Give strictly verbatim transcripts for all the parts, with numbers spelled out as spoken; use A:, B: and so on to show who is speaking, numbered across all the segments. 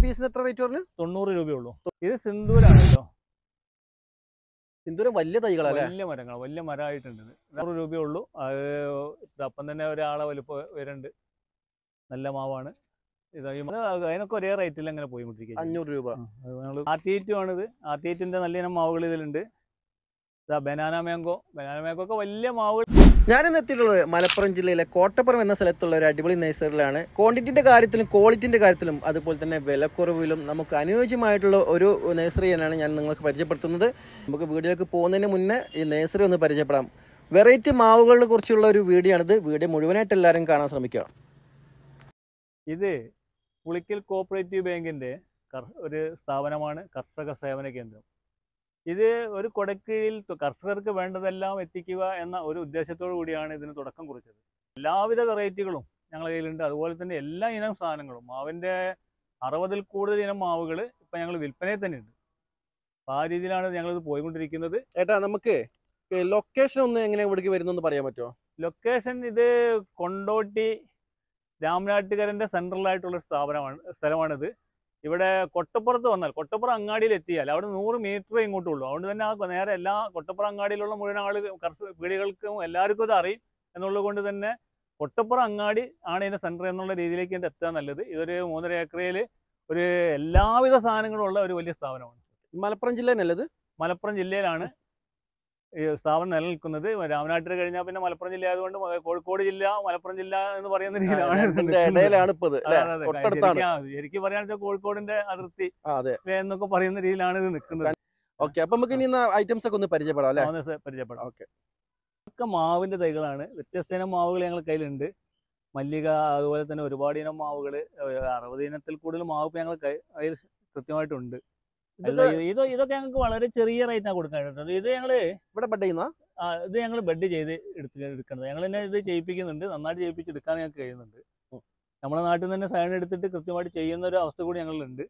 A: പീസിന് എത്ര റേറ്റ് പറഞ്ഞു?
B: തൊണ്ണൂറ് രൂപയുള്ളൂ. ഇത് സിന്ദൂരാണ് കേട്ടോ.
A: സിന്ദൂരം വലിയ തൈകളല്ലേ?
B: വലിയ മരങ്ങൾ, വലിയ മരമായിട്ടുണ്ട്. നൂറ് രൂപയുള്ളൂ. അത് അപ്പം തന്നെ ഒരാളെ വലുപ്പം വരുന്നുണ്ട്. നല്ല മാവാണ് ഇത്. അതിനൊക്കെ ഒരേ റേറ്റിൽ അങ്ങനെ പോയിക്കൊണ്ടിരിക്കുക.
A: അഞ്ഞൂറ് രൂപ.
B: ആർട്ടിയേറ്റും ആണിത്. ആർട്ടിയേറ്റിന്റെ നല്ല ഇനം മാവുകൾ ഇതിലുണ്ട്. ഇതാ ബനാന മാങ്കോ. ബനാന മാങ്കോ ഒക്കെ വലിയ മാവുകൾ.
A: ഞാനിന്ന് എത്തിയിട്ടുള്ളത് മലപ്പുറം ജില്ലയിലെ കോട്ടപ്പുറം എന്ന സ്ഥലത്തുള്ള ഒരു അടിപൊളി നഴ്സറിയിലാണ്. ക്വാണ്ടിറ്റിന്റെ കാര്യത്തിലും ക്വാളിറ്റിന്റെ കാര്യത്തിലും അതുപോലെ തന്നെ വിലക്കുറവിലും നമുക്ക് അനുയോജ്യമായിട്ടുള്ള ഒരു നഴ്സറി തന്നെയാണ് ഞാൻ നിങ്ങൾക്ക് പരിചയപ്പെടുത്തുന്നത്. നമുക്ക് വീഡിയോക്ക് പോകുന്നതിന് മുന്നേ ഈ നഴ്സറി ഒന്ന് പരിചയപ്പെടാം. വെറൈറ്റി മാവുകളെ കുറിച്ചുള്ള ഒരു വീഡിയോ ആണിത്. വീഡിയോ മുഴുവനായിട്ട് എല്ലാവരും കാണാൻ ശ്രമിക്കുക.
B: ഇത് പുളിക്കൽ കോഓപ്പറേറ്റീവ് ബാങ്കിന്റെ ഒരു സ്ഥാപനമാണ് കർഷക സേവന കേന്ദ്രം. ഇത് ഒരു കൊടക്കീഴിൽ കർഷകർക്ക് വേണ്ടതെല്ലാം എത്തിക്കുക എന്ന ഒരു ഉദ്ദേശത്തോടു കൂടിയാണ് ഇതിന് തുടക്കം കുറിച്ചത്. എല്ലാവിധ വെറൈറ്റികളും ഞങ്ങളുടെ കയ്യിലുണ്ട്. അതുപോലെ തന്നെ എല്ലാ ഇനം സാധനങ്ങളും, മാവിൻ്റെ അറുപതിൽ കൂടുതൽ ഇനം മാവുകൾ ഇപ്പം ഞങ്ങൾ വിൽപ്പനയിൽ തന്നെ ഉണ്ട്. അപ്പോൾ ആ രീതിയിലാണ് ഞങ്ങളിത് പോയിക്കൊണ്ടിരിക്കുന്നത്.
A: ഏട്ടാ, നമുക്ക് ലൊക്കേഷൻ ഒന്ന് എങ്ങനെ ഇവിടേക്ക് വരുന്നെന്ന് പറയാൻ പറ്റുമോ?
B: ലൊക്കേഷൻ ഇത് കൊണ്ടോട്ടി രാമനാട്ടുകരൻ്റെ സെൻട്രലായിട്ടുള്ള സ്ഥാപനമാണ് സ്ഥലമാണിത്. ഇവിടെ കൊട്ടപ്പുറത്ത് വന്നാൽ, കൊട്ടപ്പുറം അങ്ങാടിയിൽ എത്തിയാൽ അവിടെ നൂറ് മീറ്റർ ഇങ്ങോട്ടും ഉള്ളൂ. അതുകൊണ്ട് തന്നെ ആ നേരെ എല്ലാ കൊട്ടപ്പുറം അങ്ങാടിയിലുള്ള മുഴുവൻ ആൾ കർഷക പീടികൾക്കും എല്ലാവർക്കും ഇത് അറിയും എന്നുള്ളത് കൊണ്ട് തന്നെ കൊട്ടപ്പുറം അങ്ങാടി ആണ് ഇതിൻ്റെ സെൻറ്റർ എന്നുള്ള രീതിയിലേക്ക് ഇത് എത്താൻ നല്ലത്. ഇതൊരു മൂന്നര ഏക്കറയിൽ ഒരു എല്ലാവിധ സാധനങ്ങളും ഉള്ള ഒരു വലിയ സ്ഥാപനമാണ്.
A: മലപ്പുറം ജില്ല നല്ലത്?
B: മലപ്പുറം ജില്ലയിലാണ് ഈ സ്ഥാപനം നിലനിൽക്കുന്നത്. രാമനാട്ടിൽ കഴിഞ്ഞാൽ പിന്നെ മലപ്പുറം ജില്ല ആയതുകൊണ്ട് കോഴിക്കോട് ജില്ല, മലപ്പുറം ജില്ല എന്ന് പറയുന്ന രീതിയിലാണ്. ശരിക്കും പറയാന്ന് വെച്ചാൽ കോഴിക്കോടിന്റെ അതിർത്തി എന്നൊക്കെ പറയുന്ന രീതിയിലാണ് ഇത് നിൽക്കുന്നത്.
A: ഓക്കെ, അപ്പൊ നമുക്ക് ഇനി ഐറ്റംസ് ഒക്കെ ഒന്ന് പരിചയപ്പെടാം അല്ലേ?
B: പരിചയപ്പെടാം. ഓക്കെ, ഒക്കെ മാവിന്റെ തൈകളാണ്. വ്യത്യസ്ത ഇനം മാവുകൾ ഞങ്ങളുടെ കയ്യിലുണ്ട്. മല്ലിക, അതുപോലെ തന്നെ ഒരുപാട് ഇനം മാവുകൾ, അറുപത് ഇനത്തിൽ കൂടുതൽ മാവ് ഞങ്ങൾ കയ്യിൽ കൃത്യമായിട്ടുണ്ട്. ഇത് ഇതൊക്കെ ഞങ്ങൾക്ക് വളരെ ചെറിയ റേറ്റിനാണ് കൊടുക്കാൻ കേട്ടോ. ഇത് ഞങ്ങള്
A: ഇവിടെ ബെഡ് ചെയ്യുന്ന
B: ഇത് ഞങ്ങൾ ബെഡ് ചെയ്ത് എടുത്ത് എടുക്കുന്നത്. ഞങ്ങൾ തന്നെ ഇത് ചെയ്യിപ്പിക്കുന്നുണ്ട്. നന്നായിട്ട് ചെയ്യിപ്പിച്ചെടുക്കാൻ ഞങ്ങൾക്ക് കഴിയുന്നുണ്ട്. നമ്മുടെ നാട്ടിൽ തന്നെ സൈൻ എടുത്തിട്ട് കൃത്യമായിട്ട് ചെയ്യുന്ന ഒരു അവസ്ഥ കൂടി ഞങ്ങളിലുണ്ട്.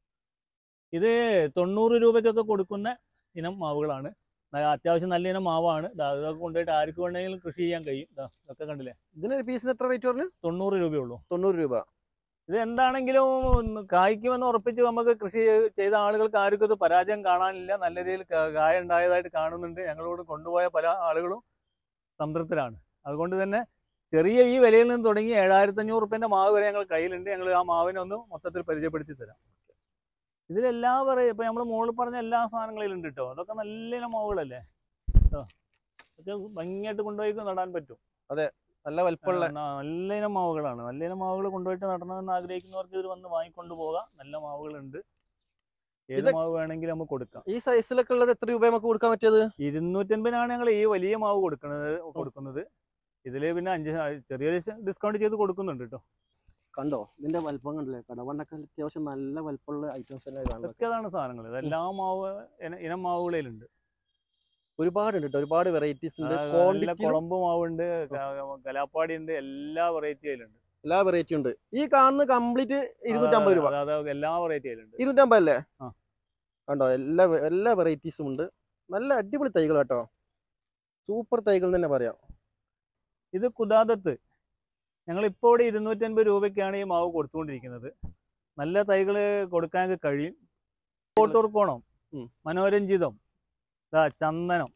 B: ഇത് തൊണ്ണൂറ് രൂപയ്ക്കൊക്കെ കൊടുക്കുന്ന ഇനം മാവുകളാണ്. അത്യാവശ്യം നല്ല ഇനം മാവാണ്. അതൊക്കെ കൊണ്ടുപോയിട്ട് ആർക്ക് വേണമെങ്കിലും കൃഷി ചെയ്യാൻ കഴിയും. ഇതൊക്കെ കണ്ടില്ലേ?
A: ഇതിന് പീസിന് എത്ര റേറ്റ് പറഞ്ഞു?
B: തൊണ്ണൂറ് രൂപയുള്ളൂ.
A: തൊണ്ണൂറ് രൂപ.
B: ഇത് എന്താണെങ്കിലും കായ്ക്കുമെന്ന് ഉറപ്പിച്ച് നമുക്ക് കൃഷി ചെയ്ത ആളുകൾക്ക് ആർക്കും ഇത് പരാജയം കാണാനില്ല. നല്ല രീതിയിൽ കായ ഉണ്ടായതായിട്ട് കാണുന്നുണ്ട്. ഞങ്ങളോട് കൊണ്ടുപോയ പല ആളുകളും സംതൃപ്തരാണ്. അതുകൊണ്ട് തന്നെ ചെറിയ ഈ വിലയിൽ നിന്ന് തുടങ്ങി ഏഴായിരത്തി അഞ്ഞൂറ് റുപ്യൻ്റെ മാവ് വരെ ഞങ്ങൾ കയ്യിലുണ്ട്. ഞങ്ങൾ ആ മാവിനെ ഒന്ന് മൊത്തത്തിൽ പരിചയപ്പെടുത്തി തരാം. ഇതിലെല്ലാ പറയും ഇപ്പം നമ്മൾ മുകളിൽ പറഞ്ഞ എല്ലാ സാധനങ്ങളിലും ഉണ്ട് കേട്ടോ. അതൊക്കെ നല്ല ഇനം മാവുകളല്ലേ കേട്ടോ. അതൊക്കെ ഭംഗിയായിട്ട് കൊണ്ടുപോയി നടാൻ പറ്റും.
A: അതെ, നല്ല വലുപ്പമുള്ള
B: നല്ല ഇനം മാവുകളാണ്. നല്ല ഇനം മാവുകൾ കൊണ്ടുപോയിട്ട് നടണമെന്ന് ആഗ്രഹിക്കുന്നവർക്ക് ഇവർ വന്ന് വാങ്ങിക്കൊണ്ട് പോകാം. നല്ല മാവുകളുണ്ട്. ഏത് മാവ് വേണമെങ്കിലും നമുക്ക് കൊടുക്കാം.
A: ഈ സൈസിലൊക്കെ ഉള്ളത് എത്ര രൂപ നമുക്ക് കൊടുക്കാൻ പറ്റിയത്?
B: ഇരുന്നൂറ്റൻപതിനാണ് ഞങ്ങൾ ഈ വലിയ മാവ് കൊടുക്കുന്നത് കൊടുക്കുന്നത് ഇതില് പിന്നെ അഞ്ച് ചെറിയൊരു ഡിസ്കൗണ്ട് ചെയ്ത് കൊടുക്കുന്നുണ്ട് കേട്ടോ.
A: കണ്ടോ ഇതിന്റെ വലുപ്പം കണ്ടില്ലേ? കടവണ്ണൊക്കെ അത്യാവശ്യം നല്ല വലുപ്പമുള്ള ഐറ്റംസ്
B: അതൊക്കെയാണ് സാധനങ്ങൾ. ഇതെല്ലാ മാവ് ഇനം മാവുകളിലുണ്ട്.
A: ഒരുപാടുണ്ട് കേട്ടോ, ഒരുപാട് വെറൈറ്റീസ് ഉണ്ട്.
B: കുളമ്പ് മാവുണ്ട്, കലാപ്പാടി ഉണ്ട്, എല്ലാ വെറൈറ്റി അതിലുണ്ട്.
A: എല്ലാ വെറൈറ്റി ഉണ്ട്. ഈ കാണുന്ന കംപ്ലീറ്റ് ഇരുന്നൂറ്റമ്പത് രൂപ.
B: എല്ലാ വെറൈറ്റി അതിലുണ്ട്.
A: ഇരുന്നൂറ്റമ്പത് അല്ലേ? കണ്ടോ, എല്ലാ എല്ലാ വെറൈറ്റീസും ഉണ്ട്. നല്ല അടിപൊളി തൈകൾ കേട്ടോ, സൂപ്പർ തൈകൾ തന്നെ പറയാം.
B: ഇത് കുദാദത്ത് ഞങ്ങൾ ഇപ്പോൾ ഇവിടെ ഇരുന്നൂറ്റൻപത് രൂപയ്ക്കാണ് ഈ മാവ് കൊടുത്തുകൊണ്ടിരിക്കുന്നത്. നല്ല തൈകൾ കൊടുക്കാൻ കഴിയും. കോട്ടൂർക്കോണം, മനോരഞ്ജിതം, ചന്ദനം,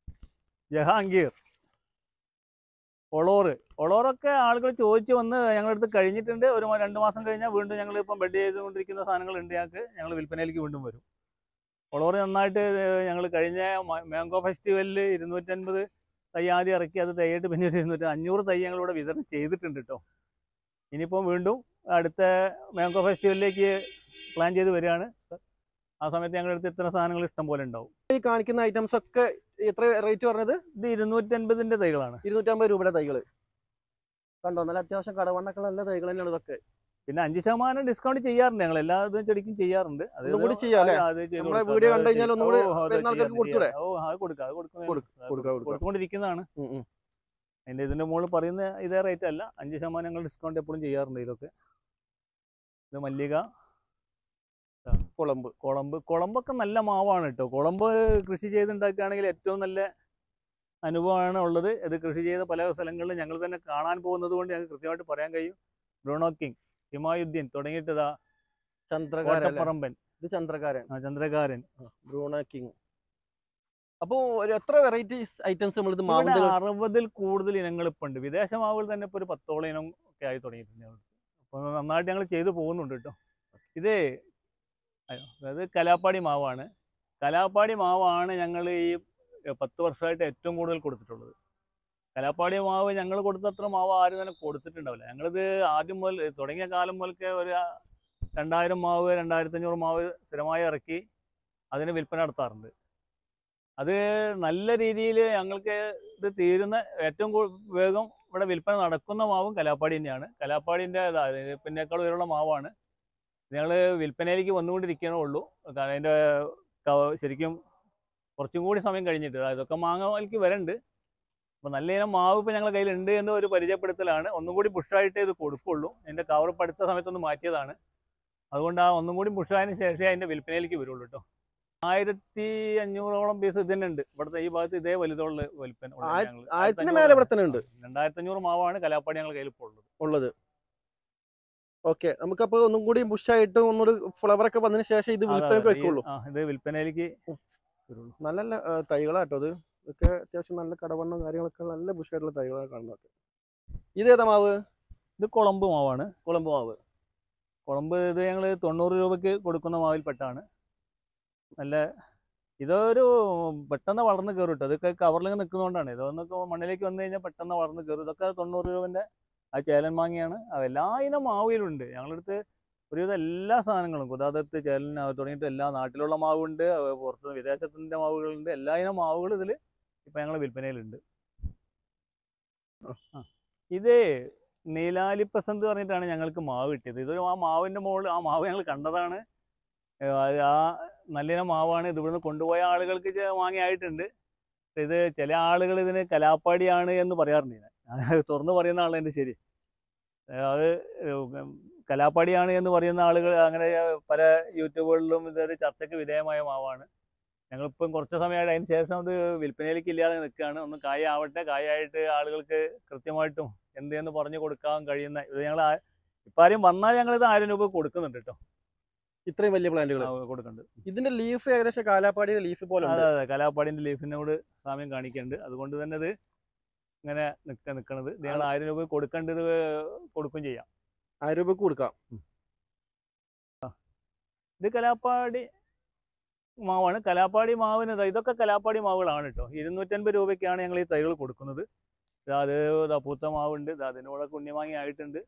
B: ജഹാംഗീർ, ഒളോറ് ഒളോറൊക്കെ ആളുകൾ ചോദിച്ചു വന്ന് ഞങ്ങളടുത്ത് കഴിഞ്ഞിട്ടുണ്ട്. ഒരു രണ്ട് മാസം കഴിഞ്ഞാൽ വീണ്ടും ഞങ്ങൾ ഇപ്പം ബെഡ് ചെയ്തുകൊണ്ടിരിക്കുന്ന സാധനങ്ങളുണ്ട്. ഞങ്ങൾക്ക് ഞങ്ങൾ വിൽപ്പനയിലേക്ക് വീണ്ടും വരും. ഒളോറ് നന്നായിട്ട് ഞങ്ങൾ കഴിഞ്ഞ മാംഗോ ഫെസ്റ്റിവലിൽ ഇരുന്നൂറ്റൻപത് തൈ ആദ്യം ഇറക്കി. അത് തൈയായിട്ട് പിന്നെ ഒരു ഇരുന്നൂറ്റി അഞ്ഞൂറ് തൈ ഞങ്ങളിവിടെ വിതരണം ചെയ്തിട്ടുണ്ട് കേട്ടോ. ഇനിയിപ്പം വീണ്ടും അടുത്ത മാംഗോ ഫെസ്റ്റിവലിലേക്ക് പ്ലാൻ ചെയ്ത് വരികയാണ്. ആ സമയത്ത് ഞങ്ങളുടെ അടുത്ത് ഇത്ര സാധനങ്ങൾ ഇഷ്ടം പോലെ ഉണ്ടാവും.
A: ഈ കാണിക്കുന്ന ഐറ്റംസ് ഒക്കെ എത്ര റേറ്റ് പറഞ്ഞത്?
B: ഇത് ഇരുന്നൂറ്റൻപതിന്റെ തൈകളാണ്.
A: ഇരുന്നൂറ്റമ്പത് രൂപയുടെ തൈകൾ കണ്ടോ, നല്ല അത്യാവശ്യം കടവണ്ണൊക്കെ നല്ല തൈകൾ തന്നെയാണ് ഇതൊക്കെ.
B: പിന്നെ അഞ്ച് ശതമാനം ഡിസ്കൗണ്ട് ചെയ്യാറുണ്ട്. ഞങ്ങൾ എല്ലാ ഇതും ചെടിക്കും ചെയ്യാറുണ്ട്. കൊടുത്തുകൊണ്ടിരിക്കുന്നതാണ്. അതിന്റെ ഇതിന്റെ മുകളിൽ പറയുന്ന ഇതേ റേറ്റ് അല്ല. അഞ്ച് ശതമാനം ഞങ്ങൾ ഡിസ്കൗണ്ട് എപ്പോഴും ചെയ്യാറുണ്ട്. ഇതൊക്കെ ഇത് മല്ലിക,
A: കുളമ്പ്
B: കുളമ്പ് കുളമ്പൊക്കെ നല്ല മാവാണ് കേട്ടോ. കുളമ്പ് കൃഷി ചെയ്തുണ്ടാക്കുകയാണെങ്കിൽ ഏറ്റവും നല്ല അനുഭവമാണ് ഉള്ളത്. ഇത് കൃഷി ചെയ്ത പല സ്ഥലങ്ങളിലും ഞങ്ങൾ തന്നെ കാണാൻ പോകുന്നത് കൊണ്ട് ഞങ്ങൾക്ക് കൃത്യമായിട്ട് പറയാൻ കഴിയും. ബ്രൂണോ കിങ്, ഹിമായുദ്ദീൻ തുടങ്ങിയിട്ടതാ
A: ചന്ദ്രകാരൻ അല്ലേ?
B: കോട്ടപ്പറമ്പൻ.
A: ഇത് ചന്ദ്രകാരൻ.
B: ആ ചന്ദ്രകാരൻ.
A: ബ്രൂണ കിങ്. അപ്പോ ഒരു എത്ര വെറൈറ്റീസ് ഐറ്റംസ് നമ്മൾ ഇത്
B: ഇവിടെ
A: മാവിന്റെ
B: അറുപതിൽ കൂടുതൽ ഇനങ്ങൾ ഇപ്പൊ ഉണ്ട്. വിദേശ മാവുകൾ തന്നെ ഇപ്പൊ ഒരു പത്തോളം ഇനം ഒക്കെ ആയി തുടങ്ങിയിട്ടുണ്ട് ഞങ്ങൾ. അപ്പൊ നന്നായിട്ട് ഞങ്ങൾ ചെയ്തു പോകുന്നുണ്ട് കേട്ടോ. ഇത് അതായത് കലാപ്പാടി മാവാണ്. കലാപ്പാടി മാവാണ് ഞങ്ങൾ ഈ പത്ത് വർഷമായിട്ട് ഏറ്റവും കൂടുതൽ കൊടുത്തിട്ടുള്ളത്. കലാപ്പാടി മാവ് ഞങ്ങൾ കൊടുത്തത്ര മാവ് ആരും തന്നെ കൊടുത്തിട്ടുണ്ടാവില്ല. ഞങ്ങളിത് ആദ്യം മുതൽ തുടങ്ങിയ കാലം മുതൽക്ക് ഒരു രണ്ടായിരം മാവ് രണ്ടായിരത്തി അഞ്ഞൂറ് മാവ് സ്ഥിരമായി ഇറക്കി അതിന് വിൽപ്പന നടത്താറുണ്ട്. അത് നല്ല രീതിയിൽ ഞങ്ങൾക്ക് ഇത് തീരുന്ന ഏറ്റവും വേഗം ഇവിടെ വിൽപ്പന നടക്കുന്ന മാവും കലാപ്പാടി തന്നെയാണ്. കലാപ്പാടിൻ്റെ പിന്നേക്കാൾ ഉയരമുള്ള മാവാണ്. ഞങ്ങൾ വിൽപ്പനയിലേക്ക് വന്നുകൊണ്ടിരിക്കണേ ഉള്ളൂ. കാരണം അതിൻ്റെ ശരിക്കും കുറച്ചും കൂടി സമയം കഴിഞ്ഞിട്ട് ഇതൊക്കെ മാങ്ങയിലേക്ക് വരണ്ട്. അപ്പോൾ നല്ല ഇനം മാവ് ഇപ്പോൾ ഞങ്ങളുടെ കയ്യിലുണ്ട് എന്ന് ഒരു പരിചയപ്പെടുത്തലാണ്. ഒന്നും കൂടി പുഷായിട്ട് ഇത് കൊടുക്കുള്ളൂ. അതിൻ്റെ കവർ ഇപ്പോൾ അടുത്ത സമയത്തൊന്ന് മാറ്റിയതാണ്. അതുകൊണ്ട് ആ ഒന്നും കൂടി പുഷായതിന് ശേഷമേ അതിൻ്റെ വിൽപ്പനയിലേക്ക് വരുള്ളൂ കേട്ടോ. ആയിരത്തി അഞ്ഞൂറോളം പീസ് ഇത് തന്നെ ഉണ്ട് ഇവിടുത്തെ ഈ ഭാഗത്ത്. ഇതേ വലുതുള്ള വിൽപ്പന രണ്ടായിരത്തി അഞ്ഞൂറ് മാവാണ് കലാപ്പാടി ഞങ്ങളുടെ കയ്യിൽ ഇപ്പോൾ ഉള്ളത്
A: ഉള്ളത് ഓക്കെ. നമുക്കപ്പോൾ ഒന്നും കൂടി ബുഷായിട്ട് ഒന്നുകൂടി ഫ്ലവർ ഒക്കെ വന്നതിന് ശേഷം ഇത് വിൽപ്പനയ്ക്ക് വെക്കുള്ളൂ.
B: ഇത് വിൽപ്പനയിലേക്ക് വരുള്ളൂ.
A: നല്ല നല്ല തൈകളാട്ടോ ഇത്. ഇതൊക്കെ അത്യാവശ്യം നല്ല കടവണ്ണും കാര്യങ്ങളൊക്കെ നല്ല ബുഷായിട്ടുള്ള തൈകളാണ് കാണുന്നത്. ഇതേതാ മാവ്?
B: ഇത് കുളമ്പ് മാവാണ്.
A: കുളമ്പ് മാവ്.
B: കുളമ്പ് ഇത് ഞങ്ങൾ തൊണ്ണൂറ് രൂപയ്ക്ക് കൊടുക്കുന്ന മാവിൽപ്പെട്ടാണ്. നല്ല ഇതൊരു പെട്ടെന്ന് വളർന്ന് കയറും കേട്ടോ. ഇതൊക്കെ കവറിലിങ്ങനെ നിൽക്കുന്നതുകൊണ്ടാണ്. ഇതൊന്നൊക്കെ മണ്ണിലേക്ക് വന്നു കഴിഞ്ഞാൽ പെട്ടെന്ന് വളർന്ന് കയറും. ഇതൊക്കെ തൊണ്ണൂറ് രൂപൻ്റെ ആ ചേലൻ മാങ്ങയാണ്. എല്ലാ ഇനം മാവിലുണ്ട് ഞങ്ങളടുത്ത്. ഒരുവിധം എല്ലാ സാധനങ്ങളും കുതാതത്ത് ചേലൻ തുടങ്ങിയിട്ട് എല്ലാ നാട്ടിലുള്ള മാവുണ്ട്, പുറത്ത് വിദേശത്തിൻ്റെ മാവുകളുണ്ട്. എല്ലാ ഇനം മാവുകൾ ഇതിൽ ഇപ്പം ഞങ്ങൾ വിൽപ്പനയിലുണ്ട്. ആ ഇത് നീലാലിപ്പസ് എന്ന് പറഞ്ഞിട്ടാണ് ഞങ്ങൾക്ക് മാവ് കിട്ടിയത്. ഇത് ആ മാവിൻ്റെ മുകളിൽ ആ മാവ് ഞങ്ങൾ കണ്ടതാണ്. ആ നല്ലിനം മാവാണ്. ഇത് ഇവിടുന്ന് കൊണ്ടുപോയ ആളുകൾക്ക് മാങ്ങയായിട്ടുണ്ട്. ഇത് ചില ആളുകൾ ഇതിന് കലാപ്പാടിയാണ് എന്ന് പറയാറുണ്ട്. ഞാൻ തുറന്ന് പറയുന്ന ആളെൻ്റെ ശരി. അത് കലാപ്പാടിയാണ് എന്ന് പറയുന്ന ആളുകൾ അങ്ങനെ പല യൂട്യൂബുകളിലും ഇതൊരു ചർച്ചയ്ക്ക് വിധേയമായ മാവാണ്. ഞങ്ങളിപ്പം കുറച്ച് സമയമായിട്ട് അതിന് ശേഷം അത് വിൽപ്പനയിലേക്ക് ഇല്ലാതെ നിൽക്കുകയാണ്. ഒന്ന് കായ ആവട്ടെ, കായായിട്ട് ആളുകൾക്ക് കൃത്യമായിട്ടും എന്തെന്ന് പറഞ്ഞു കൊടുക്കാൻ കഴിയുന്ന ഇത് ഞങ്ങൾ ഇപ്പം ആരും വന്നാൽ ഞങ്ങളിത് ആയിരം രൂപ കൊടുക്കുന്നുണ്ട് കേട്ടോ.
A: ഇത്രയും വലിയ പ്ലാന്റുകൾ
B: കൊടുക്കുന്നുണ്ട്.
A: ഇതിന്റെ ലീഫ് ഏകദേശം കാലാപ്പാടിയുടെ ലീഫ് പോലെ.
B: അതെ അതെ, കലാപ്പാടിന്റെ ലീഫിനോട് സാമ്യം കാണിക്കുന്നുണ്ട്. അതുകൊണ്ട് തന്നെ ഇത് ഇങ്ങനെ നിൽക്ക നിൽക്കണത് ഞങ്ങൾ ആയിരം രൂപ കൊടുക്കേണ്ടത് കൊടുക്കും ചെയ്യാം.
A: ആയിരം രൂപക്ക് കൊടുക്കാം.
B: ഇത് കലാപ്പാടി മാവാണ്. കലാപ്പാടി മാവിന് ഇതൊക്കെ കലാപ്പാടി മാവുകളാണ് കേട്ടോ. ഇരുന്നൂറ്റൻപത് രൂപയ്ക്കാണ് ഞങ്ങൾ ഈ തൈകൾ കൊടുക്കുന്നത്. അത് പൂത്ത മാവുണ്ട്, അതിനോടെ കുഞ്ഞിമാങ്ങി ആയിട്ടുണ്ട്.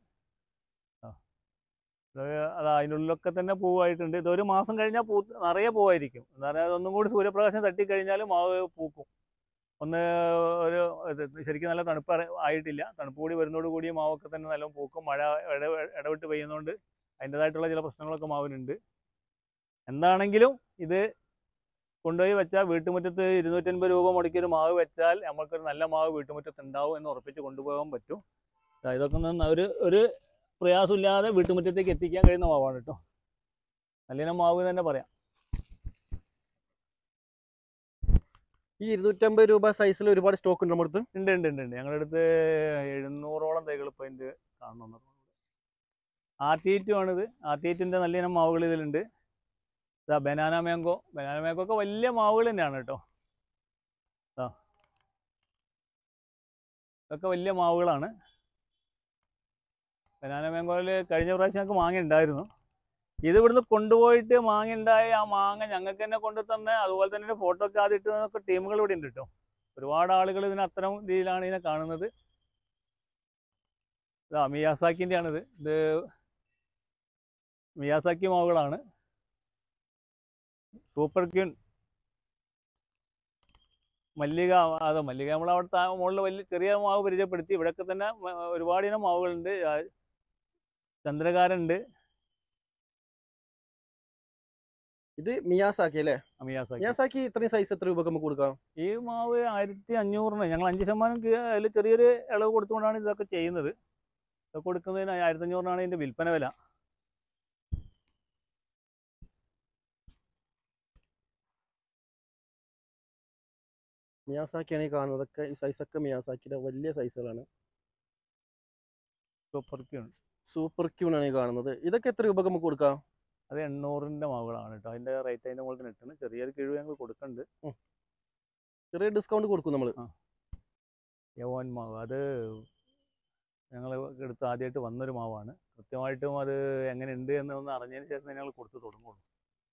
B: അത് അതിനുള്ളിലൊക്കെ തന്നെ പൂവായിട്ടുണ്ട്. ഇതൊരു മാസം കഴിഞ്ഞാൽ പൂ നിറയെ പൂവായിരിക്കും. എന്താ പറയുക, അതൊന്നും കൂടി സൂര്യപ്രകാശം തട്ടിക്കഴിഞ്ഞാൽ മാവ് പൂക്കും. ഒന്ന് ഒരു ശരിക്കും നല്ല തണുപ്പ് ആയിട്ടില്ല. തണുപ്പ് കൂടി വരുന്നതോട് കൂടി മാവൊക്കെ തന്നെ നല്ല പൂക്കും. മഴ ഇട ഇടവിട്ട് പെയ്യുന്നതുകൊണ്ട് അതിൻ്റെതായിട്ടുള്ള ചില പ്രശ്നങ്ങളൊക്കെ മാവിനുണ്ട്. എന്താണെങ്കിലും ഇത് കൊണ്ടുപോയി വെച്ചാൽ വീട്ടുമുറ്റത്ത് ഇരുന്നൂറ്റൻപത് രൂപ മുടക്കിയൊരു മാവ് വെച്ചാൽ നമുക്കൊരു നല്ല മാവ് വീട്ടുമുറ്റത്ത് ഉണ്ടാവും എന്ന് ഉറപ്പിച്ച് കൊണ്ടുപോകാൻ പറ്റും. ഇതൊക്കെ ഒന്ന് ഒരു ഒരു പ്രയാസമില്ലാതെ വീട്ടുമുറ്റത്തേക്ക് എത്തിക്കാൻ കഴിയുന്ന മാവാണ് കേട്ടോ. നല്ലിനം മാവ് തന്നെ പറയാം.
A: ഈ ഇരുന്നൂറ്റമ്പത് രൂപ സൈസിൽ ഒരുപാട് സ്റ്റോക്ക് ഉണ്ട് നമ്മുടെ അടുത്ത്.
B: ഉണ്ട് ഉണ്ട് ഉണ്ട് ഉണ്ട് ഞങ്ങളുടെ അടുത്ത് എഴുന്നൂറോളം തൈകൾ ഇപ്പോൾ ഇതിൻ്റെ കാണുന്നു. ആർട്ടിറ്റും ആണിത്. ആർട്ടിറ്റിൻ്റെ നല്ലിനം മാവുകൾ ഇതിലുണ്ട്. ഇതാ ബനാന മാങ്കോ. ബനാന മാങ്കോ ഒക്കെ വലിയ മാവുകൾ തന്നെയാണ് കേട്ടോ. ആ ഇതൊക്കെ വലിയ മാവുകളാണ്. ബനാന മാങ്കോയിൽ കഴിഞ്ഞ പ്രാവശ്യം ഞങ്ങൾക്ക് മാങ്ങ ഉണ്ടായിരുന്നു. ഇത് ഇവിടുന്ന് കൊണ്ടുപോയിട്ട് മാങ്ങ ഉണ്ടായി ആ മാങ്ങ ഞങ്ങൾക്ക് തന്നെ കൊണ്ടു തന്നെ അതുപോലെ തന്നെ ഫോട്ടോ ഒക്കെ ആദ്യം ഇട്ടതൊക്കെ ടീമുകൾ ഇവിടെ ഉണ്ട് കേട്ടോ. ഒരുപാട് ആളുകൾ ഇതിന് അത്തരം രീതിയിലാണ് ഇതിനെ കാണുന്നത്. ഇതാ മിയാസാക്കിൻ്റെ ആണിത്. ഇത് മിയാസാക്കി മാവുകളാണ്. Super queen Mallika. അതെ മല്ലിക നമ്മൾ അവിടുത്തെ മുകളിൽ വലിയ ചെറിയ മാവ് പരിചയപ്പെടുത്തി. ഇവിടെയൊക്കെ തന്നെ ഒരുപാട് ഇനം മാവുകളുണ്ട്. ചന്ദ്രകാരുണ്ട്.
A: ഇത് മിയാസാക്കി അല്ലേ?
B: മിയാസാക്കി.
A: മിയാസാക്കി ഇത്രയും സൈസ് എത്ര രൂപ നമുക്ക് കൊടുക്കാം?
B: ഈ മാവ് ആയിരത്തി അഞ്ഞൂറിന് ഞങ്ങൾ അഞ്ച് ശതമാനം അതിൽ ചെറിയൊരു ഇളവ് കൊടുത്തുകൊണ്ടാണ് ഇതൊക്കെ ചെയ്യുന്നത്. ഇതൊക്കെ കൊടുക്കുന്നതിന് ആയിരത്തി അഞ്ഞൂറിനാണ് ഇതിൻ്റെ വിൽപ്പന വില.
A: മിയാസാക്കിയാണ് ഈ കാണുന്നതൊക്കെ. ഈ സൈസൊക്കെ മിയാസാക്കിയുടെ വലിയ സൈസുകളാണ്.
B: Super queen.
A: സൂപ്പർ ക്യൂൺ ആണ് ഈ കാണുന്നത്. ഇതൊക്കെ എത്ര രൂപ നമുക്ക് കൊടുക്കാം?
B: അത് എണ്ണൂറിൻ്റെ മാവുകളാണ് കേട്ടോ. അതിൻ്റെ റേറ്റ് അതിൻ്റെ മുകളിൽ തന്നെ ഇട്ടാണ്. ചെറിയൊരു കിഴിവ് ഞങ്ങൾ കൊടുക്കുന്നുണ്ട്.
A: ചെറിയ ഡിസ്കൗണ്ട് കൊടുക്കും നമ്മൾ.
B: ആ യവോൻ മാവ് അത് ഞങ്ങൾ എടുത്ത് ആദ്യമായിട്ട് വന്നൊരു മാവാണ്. കൃത്യമായിട്ടും അത് എങ്ങനെ ഉണ്ട് എന്നൊന്ന് അറിഞ്ഞതിന് ശേഷം ഞങ്ങൾ കൊടുത്ത് തുടങ്ങുള്ളൂ.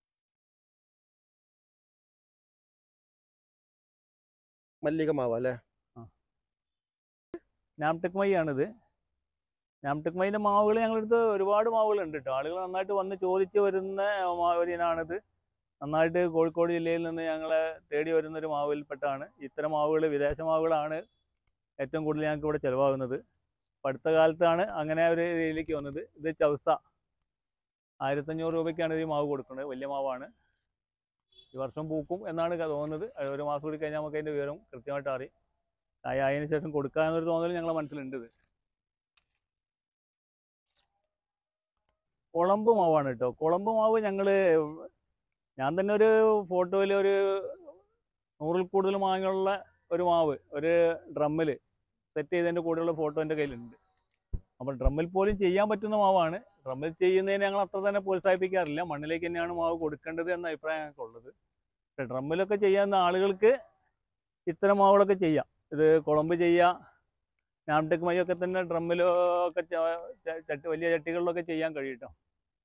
A: മല്ലിക മാവ് അല്ലേ?
B: ആ നാംടെക് മൈ ആണിത്. നാംടെക് മൈൻ്റെ മാവുകൾ ഞങ്ങളടുത്ത് ഒരുപാട് മാവുകളുണ്ട് കേട്ടോ. ആളുകൾ നന്നായിട്ട് വന്ന് ചോദിച്ച് വരുന്ന ഒരു ഇനാണിത്. നന്നായിട്ട് കോഴിക്കോട് ജില്ലയിൽ നിന്ന് ഞങ്ങളെ തേടി വരുന്നൊരു മാവിൽപ്പെട്ടാണ്. ഇത്തരം മാവുകൾ വിദേശ മാവുകളാണ് ഏറ്റവും കൂടുതൽ ഞങ്ങൾക്ക് ഇവിടെ ചിലവാകുന്നത്. അപ്പം അടുത്ത കാലത്താണ് അങ്ങനെ ഒരു രീതിയിലേക്ക് വന്നത്. ഇത് ചൗസ ആയിരത്തഞ്ഞൂറ് രൂപയ്ക്കാണ് ഈ മാവ് കൊടുക്കുന്നത്. വലിയ മാവാണ്. ഈ വർഷം പൂക്കും എന്നാണ് തോന്നുന്നത്. ഒരു മാസം കൂടി കഴിഞ്ഞാൽ നമുക്ക് അതിൻ്റെ വിവരം കൃത്യമായിട്ട് അറിയും. അതിന് ശേഷം കൊടുക്കാമെന്നൊരു തോന്നൽ ഞങ്ങളുടെ മനസ്സിലുണ്ട്. ഇത് കുളമ്പ് മാവാണ് കേട്ടോ. കുളമ്പ് മാവ് ഞങ്ങൾ ഞാൻ തന്നെ ഒരു ഫോട്ടോയിൽ ഒരു നൂറിൽ കൂടുതൽ മാങ്ങയുള്ള ഒരു മാവ് ഒരു ഡ്രമ്മിൽ സെറ്റ് ചെയ്തതിൻ്റെ കൂടെയുള്ള ഫോട്ടോ എൻ്റെ കയ്യിലുണ്ട്. അപ്പോൾ ഡ്രമ്മിൽ പോലും ചെയ്യാൻ പറ്റുന്ന മാവാണ്. ഡ്രമ്മിൽ ചെയ്യുന്നതിന് ഞങ്ങൾ അത്ര തന്നെ പ്രോത്സാഹിപ്പിക്കാറില്ല. മണ്ണിലേക്ക് തന്നെയാണ് മാവ് കൊടുക്കേണ്ടത് എന്ന അഭിപ്രായം ഞങ്ങൾക്കുള്ളത്. പക്ഷേ ഡ്രമ്മിലൊക്കെ ചെയ്യാവുന്ന ആളുകൾക്ക് ഇത്തരം മാവുകളൊക്കെ ചെയ്യാം. ഇത് കുളമ്പ് ചെയ്യുക, നാംടെക് മൈ ഒക്കെ തന്നെ ഡ്രമ്മിലോ ഒക്കെ ചട്ടി വലിയ ചട്ടികളിലൊക്കെ ചെയ്യാൻ കഴിയും കേട്ടോ.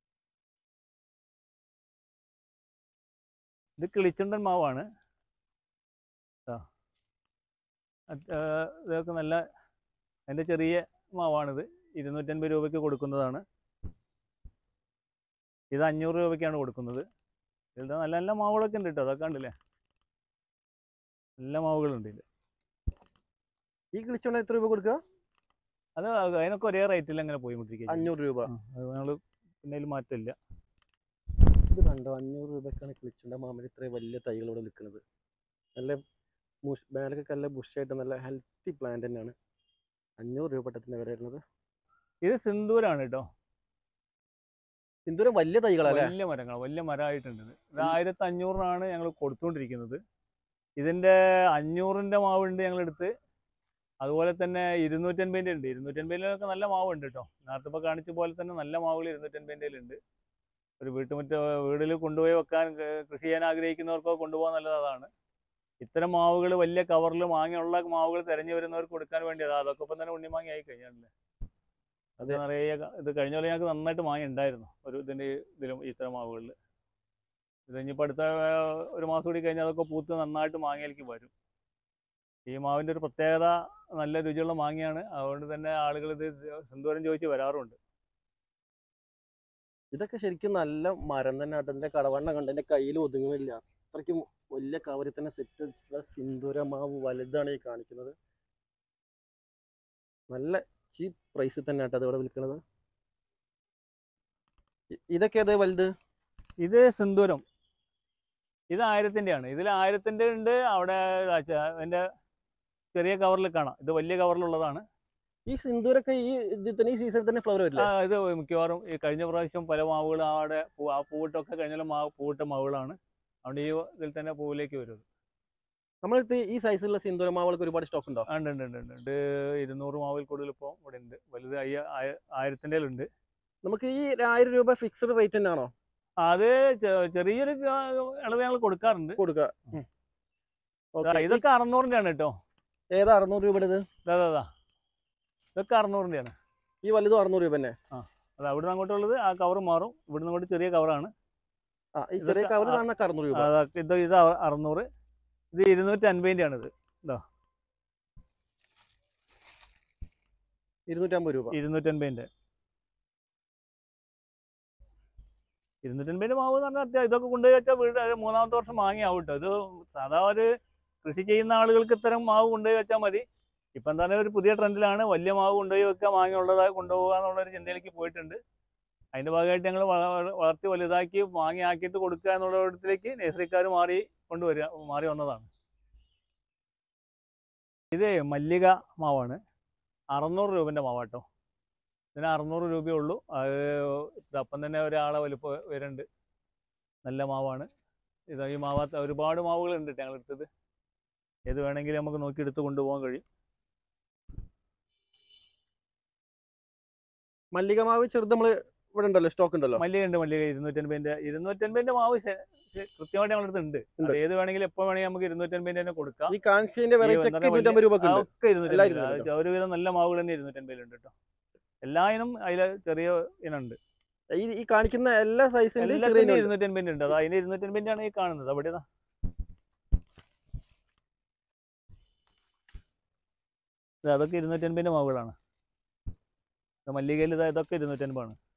B: ഇത് കിളിച്ചുണ്ടൻ മാവാണ്. ഇതൊക്കെ നല്ല അതിൻ്റെ ചെറിയ മാവാണിത്. ഇരുന്നൂറ്റൻപത് രൂപയ്ക്ക് കൊടുക്കുന്നതാണ്. ഇത് അഞ്ഞൂറ് രൂപയ്ക്കാണ് കൊടുക്കുന്നത്. ഇതിൽ നല്ല നല്ല മാവുകളൊക്കെ ഉണ്ട് കേട്ടോ. അതൊക്കെ ഉണ്ടല്ലേ, നല്ല മാവുകളുണ്ട് ഇതിൽ.
A: ഈ കിളിച്ചുണ്ടൻ എത്ര രൂപ കൊടുക്കുക?
B: അത് അതിനൊക്കെ ഒരേ റേറ്റിൽ അങ്ങനെ പോയി കൊണ്ടിരിക്കുക.
A: അഞ്ഞൂറ് രൂപ.
B: അത് ഞങ്ങൾ പിന്നെ അതിൽ മാറ്റമില്ല.
A: ഇത് കണ്ടോ, അഞ്ഞൂറ് രൂപയ്ക്കാണ് കിളിച്ചുണ്ട മാമന് ഇത്രയും വലിയ തൈകൾ ഇവിടെ നിൽക്കുന്നത്. നല്ല മുഷ് മേലൊക്കെ നല്ല ബുഷായിട്ട് നല്ല ഹെൽത്തി പ്ലാന്റ് തന്നെയാണ്. അഞ്ഞൂറ് രൂപ പെട്ടത്തിന് വില വരുന്നത്.
B: ഇത് സിന്ദൂരാണ് കേട്ടോ.
A: സിന്ദൂരം വലിയ തൈകളല്ലേ?
B: വലിയ മരങ്ങൾ, വലിയ മരമായിട്ടുണ്ട്. ഇത് ആയിരത്തി അഞ്ഞൂറിനാണ് ഞങ്ങൾ കൊടുത്തുകൊണ്ടിരിക്കുന്നത്. ഇതിൻ്റെ അഞ്ഞൂറിൻ്റെ മാവുണ്ട് ഞങ്ങളെടുത്ത്. അതുപോലെ തന്നെ ഇരുന്നൂറ്റൻപതിൻ്റെ ഉണ്ട്. ഇരുന്നൂറ്റൻപതിലൊക്കെ നല്ല മാവുണ്ട് കേട്ടോ. നേരത്തെ ഇപ്പോൾ കാണിച്ച പോലെ തന്നെ നല്ല മാവുകൾ ഇരുന്നൂറ്റൻപതിൻ്റെ ഉണ്ട്. ഒരു വീട്ടുമുറ്റ വീടിൽ കൊണ്ടുപോയി വെക്കാൻ കൃഷി ചെയ്യാൻ ആഗ്രഹിക്കുന്നവർക്കോ കൊണ്ടുപോകാൻ നല്ലത് അതാണ്. ഇത്തരം മാവുകൾ വലിയ കവറിൽ മാങ്ങയുള്ള മാവുകൾ തിരഞ്ഞു വരുന്നവർക്ക് കൊടുക്കാൻ വേണ്ടി അതാ. അതൊക്കെ ഇപ്പം തന്നെ ഉണ്ണിമാങ്ങ ആയി കഴിഞ്ഞാണല്ലേ. അത് നിറയെ ഇത് കഴിഞ്ഞ പോലെ ഞങ്ങൾക്ക് നന്നായിട്ട് മാങ്ങ ഉണ്ടായിരുന്നു ഒരു ഇതിൻ്റെ ഇതിലും ഇത്തരം മാവുകളിൽ. ഇത് ഇനിയിപ്പോൾ അടുത്ത ഒരു മാസം കൂടി കഴിഞ്ഞാൽ അതൊക്കെ പൂത്ത് നന്നായിട്ട് മാങ്ങയിലേക്ക് വരും. ഈ മാവിൻ്റെ ഒരു പ്രത്യേകത നല്ല രുചിയുള്ള മാങ്ങയാണ്. അതുകൊണ്ട് തന്നെ ആളുകൾ ഇത് സിന്ദൂരം ചോദിച്ച് വരാറുണ്ട്.
A: ഇതൊക്കെ ശരിക്കും നല്ല മരം തന്നെ ആട്ടോ. എൻ്റെ കടവണ്ണം കണ്ട് എൻ്റെ കയ്യിൽ ഒതുങ്ങുന്നില്ല. അത്രയ്ക്കും വലിയ കവറിൽ തന്നെ സെറ്റ് വെച്ചിട്ടുള്ള സിന്ദൂര മാവ് വലുതാണ് ഈ കാണിക്കുന്നത്. നല്ല ചീപ്പ് പ്രൈസിൽ തന്നെ ആട്ടോ അത് ഇവിടെ വിൽക്കുന്നത്. ഇതൊക്കെ ഏത് വലുത്?
B: ഇത് സിന്ദൂരം. ഇത് ആയിരത്തിൻ്റെ ആണ്. ഇതിൽ ആയിരത്തിൻ്റെ ഉണ്ട്. അവിടെ അതിൻ്റെ ചെറിയ കവറിൽ കാണാം. ഇത് വലിയ കവറിലുള്ളതാണ്.
A: ഈ സിന്ദൂരൊക്കെ ഈ ഇതിൽ തന്നെ ഈ സീസണിൽ തന്നെ ഫ്ലവർ വരില്ല?
B: ഇത് മിക്കവാറും ഈ കഴിഞ്ഞ പ്രാവശ്യം പല മാവുകൾ അവിടെ ആ പൂവിട്ടൊക്കെ കഴിഞ്ഞാൽ മാവ് പൂവിട്ട മാവുകളാണ്. അതുകൊണ്ട് ഈ ഇതിൽ തന്നെ പൂവിലേക്ക് വരും.
A: നമ്മളടുത്ത് ഈ സൈസിലുള്ള സിന്ദൂര മാവുകൾക്ക് ഒരുപാട് സ്റ്റോക്ക് ഉണ്ടോ?
B: ഉണ്ട് ഉണ്ട് ഉണ്ട് ഉണ്ട് ഉണ്ട് ഇരുന്നൂറ് മാവിൽ കൂടുതൽ ഇപ്പോൾ ഇവിടെ ഉണ്ട്. വലുത് അയ്യ ആയിരത്തിൻ്റെ ഉണ്ട്.
A: നമുക്ക് ഈ ആയിരം രൂപ ഫിക്സ്ഡ് റേറ്റ് തന്നെയാണോ?
B: അത് ചെറിയൊരു ഇളവ് ഞങ്ങൾ കൊടുക്കാറുണ്ട്.
A: കൊടുക്കുക.
B: ഇതൊക്കെ അറുന്നൂറിൻ്റെ ആണ് കേട്ടോ.
A: ഏതാ അറുന്നൂറ് രൂപയുടെ?
B: അതെ അതാ ഇതൊക്കെ അറുന്നൂറിൻ്റെ ആണ്.
A: ഈ വലുതും അറുന്നൂറ് രൂപ തന്നെ? ആ
B: അത് അവിടെ നിന്ന് അങ്ങോട്ടുള്ളത് ആ കവർ മാറും. ഇവിടുന്ന് അങ്ങോട്ട് ചെറിയ കവറാണ്.
A: ആ ഈ ചെറിയ കവർ കാണുന്ന അറുന്നൂറ് രൂപ.
B: ഇത് ഇത് അറുന്നൂറ്. ഇത് ഇരുന്നൂറ്റി അൻപതിൻ്റെ ആണ്. ഇത് ഇതാ
A: ഇരുന്നൂറ്റമ്പത് രൂപ.
B: ഇരുന്നൂറ്റൻപതിൻ്റെ ഇരുന്നൂറ്റൻപതിൻ്റെ മാവ് എന്ന് പറഞ്ഞാൽ അത്യാവശ്യം ഇതൊക്കെ കൊണ്ടുപോയി വെച്ചാൽ വീട് മൂന്നാമത്തെ വർഷം വാങ്ങിയാവും കേട്ടോ. ഇത് സാധാ ഒരു കൃഷി ചെയ്യുന്ന ആളുകൾക്ക് ഇത്തരം മാവ് കൊണ്ടുപോയി വെച്ചാൽ മതി. ഇപ്പം എന്തായാലും ഒരു പുതിയ ട്രെൻഡിലാണ് വലിയ മാവ് കൊണ്ടുപോയി വെക്കുക, മാങ്ങയുള്ളതായി കൊണ്ടുപോകുക എന്നുള്ളൊരു ചിന്തയിലേക്ക് പോയിട്ടുണ്ട്. അതിൻ്റെ ഭാഗമായിട്ട് ഞങ്ങൾ വളർത്തി വലുതാക്കി മാങ്ങയാക്കിയിട്ട് കൊടുക്കുക എന്നുള്ള ഇടത്തിലേക്ക് നേഴ്സറിക്കാർ മാറി കൊണ്ടുവരിക മാറി വന്നതാണ്. ഇത് മല്ലിക മാവാണ്. അറുന്നൂറ് രൂപൻ്റെ മാവാട്ടോ. ഇതിന് അറുന്നൂറ് രൂപയേ ഉള്ളൂ. അത് ഇതപ്പം തന്നെ ഒരാളെ വലുപ്പം വരുന്നുണ്ട്. നല്ല മാവാണ് ഇത്. ഈ മാവാത്ത ഒരുപാട് മാവുകളുണ്ട് ഞങ്ങളെടുത്തത്. ഏത് വേണമെങ്കിലും നമുക്ക് നോക്കി എടുത്ത് കൊണ്ടുപോകാൻ കഴിയും.
A: മല്ലിക മാവ് ചെറുത് നമ്മൾ ഇവിടെ ഉണ്ടല്ലോ, സ്റ്റോക്ക് ഉണ്ടല്ലോ.
B: മല്ലിക ഉണ്ട്, മല്ലിക ഇരുന്നൂറ്റൻപതിന്റെ ഇരുന്നൂറ്റൻപതിന്റെ മാവ് ശ- ശ- കൃത്യമായിട്ട് ഞങ്ങളുടെ അടുത്ത് ഉണ്ട്. അത് ഏത് വേണമെങ്കിലും എപ്പോ വേണമെങ്കിൽ നമുക്ക് ഇരുന്നൂറ്റൻപതിന്റെ തന്നെ കൊടുക്കാം.
A: ഈ കാൻഫിന്റെ വെറൈറ്റി ഒക്കെ
B: ഈ
A: ഇരുന്നൂറ്റമ്പത് രൂപ ഉണ്ട്.
B: ഒക്കെ
A: എല്ലാ
B: ഇരുന്നൂറ്റൻപത്. ഒരുവിധം നല്ല മാവുകൾ തന്നെ ഇരുന്നൂറ്റൻപതിലുണ്ട് കേട്ടോ. എല്ലാ ഇനം അതിലെ ചെറിയ ഇനുണ്ട്.
A: ഈ ഈ കാണിക്കുന്ന എല്ലാ സൈസിന്റെ ചെറിയ
B: എല്ലാത്തിനും ഇരുന്നൂറ്റൻപതിന്റെ ഉണ്ട്. അത് അതിന് ഇരുന്നൂറ്റൻപതിന്റെ ആണ് ഈ കാണുന്നത്. അവിടെ അതൊക്കെ ഇരുന്നൂറ്റൻപതിന്റെ മാവുകളാണ്. മല്ലികയിൽ ഇതൊക്കെ ഇരുന്നൂറ്റൻപതാണ്.